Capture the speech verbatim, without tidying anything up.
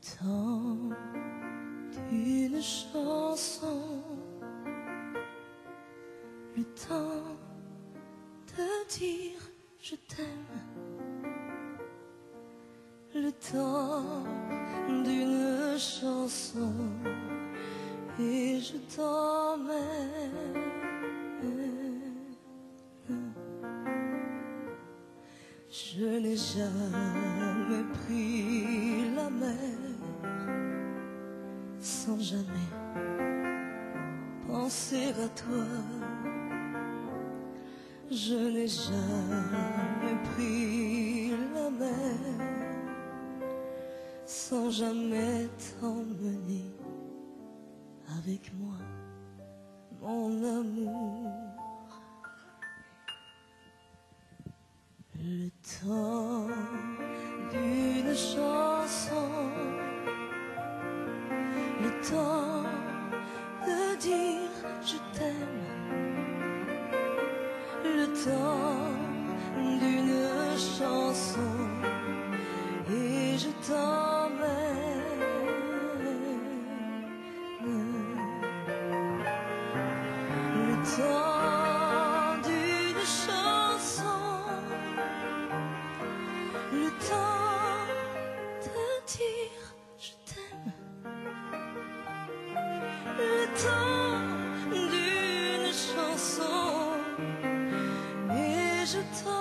temps d'une chanson, le temps de dire je t'aime, le temps d'une chanson et je t'emmène. Je n'ai jamais pris la mer sans jamais penser à toi. Je n'ai jamais pris la mer sans jamais t'emmener avec moi, mon amour. Le temps d'une chanson, le temps de dire je t'aime, le temps d'une chanson et je t'emmène. Le temps d'une chanson, le temps de dire je t'aime, le temps d'une chanson et je t'emmène.